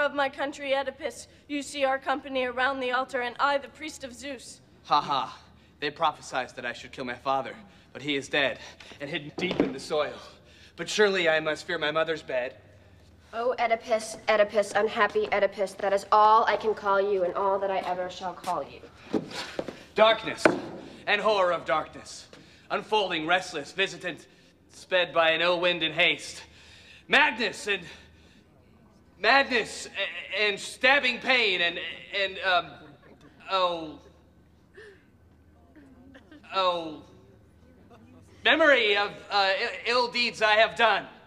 of my country, Oedipus, you see our company around the altar, and I, the priest of Zeus. Ha ha. They prophesied that I should kill my father, but he is dead and hidden deep in the soil. But surely I must fear my mother's bed. Oh, Oedipus, Oedipus, unhappy Oedipus, that is all I can call you and all that I ever shall call you. Darkness and horror of darkness, unfolding, restless, visitant, sped by an ill wind in haste. Madness and stabbing pain and memory of ill deeds I have done.